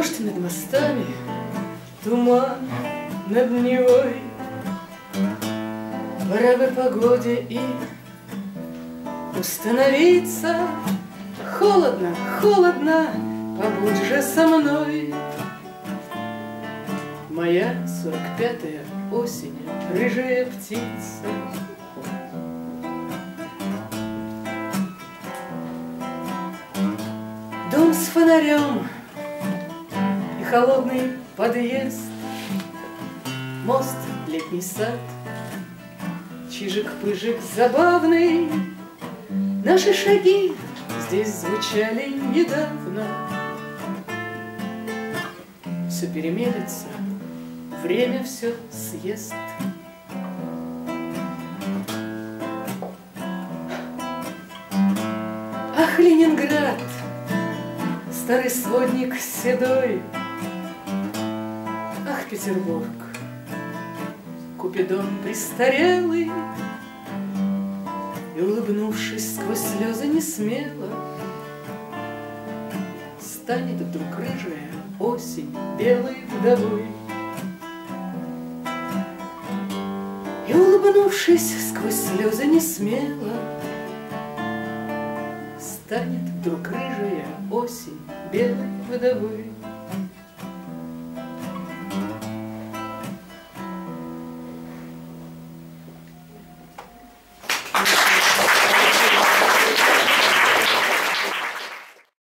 Дождь над мостами, туман над Невой. Пора бы погоде и установиться. Холодно, холодно, побудь же со мной. Моя 45-я осень, рыжая птица. Дом с фонарем и холодный подъезд, мост, летний сад, чижик-пыжик забавный. Наши шаги здесь звучали недавно. Все перемелется, время все съест. Ах, Ленинград, старый сводник седой! Ах, Петербург, Купидон престарелый! И, улыбнувшись сквозь слезы несмело, станет вдруг рыжая осень белой вдовой. И, улыбнувшись сквозь слезы несмело, станет вдруг рыжая осень белой вдовой.